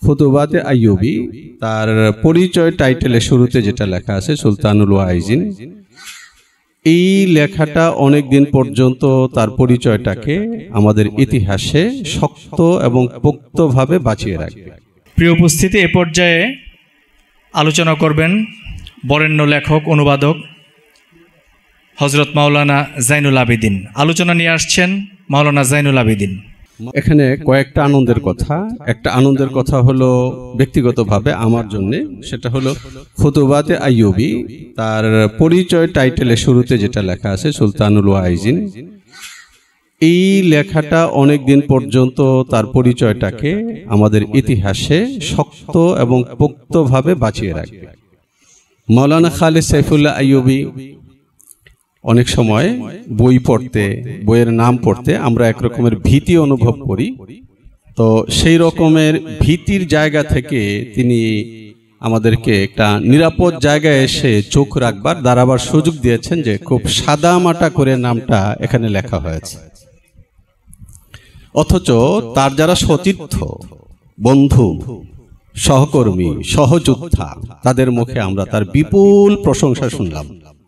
ফুতুবাতে আইয়ুবী তার পরিচয় টাইটেলের শুরুতে যেটা লেখা আছে সুলতানুল ওয়াইজিন, এই লেখাটা অনেক দিন পর্যন্ত তার পরিচয়টাকে আমাদের ইতিহাসে শক্ত এবং পোক্তভাবে বাঁচিয়ে রাখবে। প্রিয় উপস্থিতি, এ পর্যায়ে আলোচনা করবেন বরেণ্য লেখক অনুবাদক হযরত মাওলানা জাইনুল আবেদিন। আলোচনা নিয়ে আসছেন মাওলানা জাইনুল আবেদিন। এখানে কয়েকটা আনন্দের কথা। একটা আনন্দের কথা হলো ব্যক্তিগতভাবে আমার জন্য, সেটা হলো ফুতুবাতে আইয়ুবী তার পরিচয় টাইটেলের শুরুতে যেটা লেখা আছে সুলতানুল ওয়াইজিন, এই লেখাটা অনেক দিন পর্যন্ত তার পরিচয়টাকে আমাদের ইতিহাসে শক্ত এবং পোক্তভাবে বাঁচিয়ে রাখবে। মাওলানা খালিদ সাইফুল্লাহ আইয়ুবী অনেক সময় বই পড়তে, বইয়ের নাম পড়তে আমরা একরকমের ভীতি অনুভব করি। তো সেই রকমের ভীতির জায়গা থেকে তিনি আমাদেরকে একটা নিরাপদ জায়গায় এসে চোখ রাখবার, দাঁড়াবার সুযোগ দিয়েছেন, যে খুব সাদামাটা করে নামটা এখানে লেখা হয়েছে। অথচ তার যারা সতীর্থ, বন্ধু, সহকর্মী, সহযোদ্ধা, তাদের মুখে আমরা তার বিপুল প্রশংসা শুনলাম।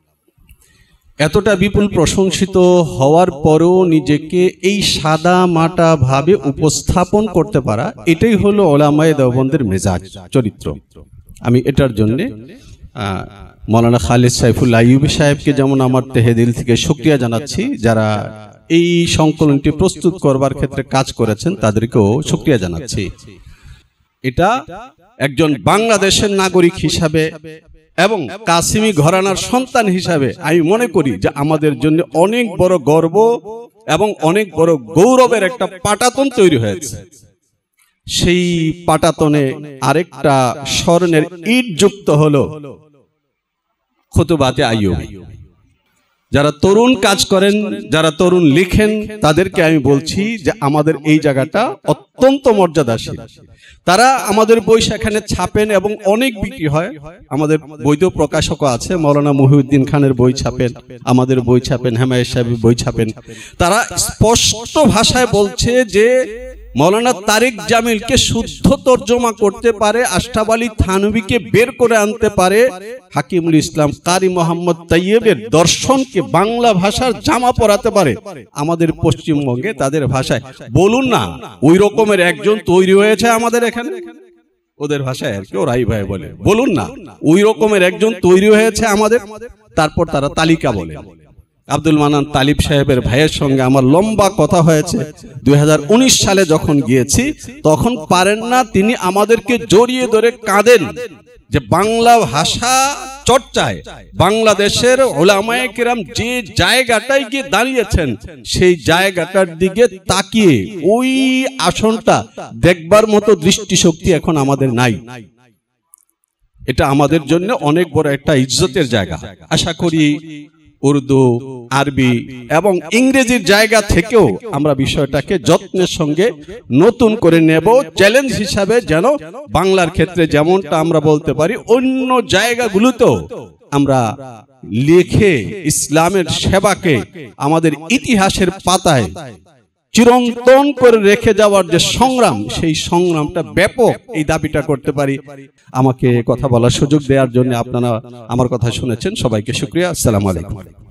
এতটা বিপুল প্রশংসিত হওয়ার পরেও নিজেকে এই সাদা মাটা ভাবে উপস্থাপন করতে পারা, এটাই হলো ওলামায়ে দেওবন্দের মেজাজ, চরিত্র। আমি এটার জন্য মাওলানা খালিদ সাইফুল্লাহ আইয়ুবী সাহেবকে যেমন আমার তেহেদিল থেকে শুকরিয়া জানাচ্ছি, যারা এই সংকলনটি প্রস্তুত করবার ক্ষেত্রে কাজ করেছেন তাদেরকেও শুকরিয়া জানাচ্ছি। এটা একজন বাংলাদেশের নাগরিক হিসাবে এবং কাসিমি ঘরানার সন্তান হিসাবে আমি মনে করি যে আমাদের জন্য অনেক বড় গর্ব এবং অনেক বড় গৌরবের একটা পাটাতন তৈরি হয়েছে। সেই পাটাতনে আরেকটা স্বর্ণের ইট যুক্ত হলো ফুতুবাতে আইয়ুবী। যারা তরুণ কাজ করেন, যারা তরুণ লিখেন, তাদেরকে আমি বলছি যে আমাদের এই জায়গাটা অত্যন্ত মর্যাদাশীল। তারা আমাদের বই সেখানে ছাপেন এবং অনেক বিক্রি হয়। আমাদের বৈধ প্রকাশকও আছে, মাওলানা মহিউদ্দিন খানের বই ছাপেন, আমাদের বই ছাপেন, হেমায়েত সাহেবের বই ছাপেন। তারা স্পষ্ট ভাষায় বলছে যে মাওলানা তারেক জামিলকে শুদ্ধ তর্জমা করতে পারে, আশরাফ আলী থানভীকে বের করে আনতে পারে, হাকিমুল ইসলাম কারি মোহাম্মদ তাইয়েবের দর্শনকে বাংলা ভাষার জামা পরাতে পারে আমাদের পশ্চিমবঙ্গে তাদের ভাষায়। বলুন না, ওই রকমের একজন তৈরি হয়েছে আমাদের এখানে, ওদের ভাষায় আর কি, ওরাই ভাই বলে। বলুন না, ওই রকমের একজন তৈরি হয়েছে আমাদের। তারপর তারা তালিকা বলে। আব্দুল মান্নান তালিব সাহেবের ভাইয়ের সঙ্গে আমার লম্বা কথা হয়েছে। 2019 সালে যখন গিয়েছি তখন পারেন না, তিনি আমাদেরকে জড়িয়ে ধরে কাঁদেন যে বাংলা ভাষা চর্চায় বাংলাদেশের উলামায়ে কেরাম যে জায়গাটায় গিয়ে দাঁড়িয়েছেন, সেই জায়গাটার দিকে তাকিয়ে ওই আসনটা দেখবার মতো দৃষ্টিশক্তি এখন আমাদের নাই। এটা আমাদের জন্য অনেক বড় একটা ইজ্জতের জায়গা। আশা করি উর্দু, আরবি এবং ইংরেজির জায়গা থেকেও আমরা বিষয়টাকে যত্নের সঙ্গে নতুন করে নেব, চ্যালেঞ্জ হিসাবে, যেন বাংলার ক্ষেত্রে যেমনটা আমরা বলতে পারি অন্য জায়গাগুলোতেও আমরা লিখে ইসলামের সেবাকে আমাদের ইতিহাসের পাতায় চিরন্তন করে রেখে যাওয়ার যে সংগ্রাম, সেই সংগ্রামটা ব্যাপক, এই দাবিটা করতে পারি। আমাকে কথা বলার সুযোগ দেওয়ার জন্য আপনারা আমার কথা শুনেছেন, সবাইকে শুকরিয়া। আসসালামু আলাইকুম।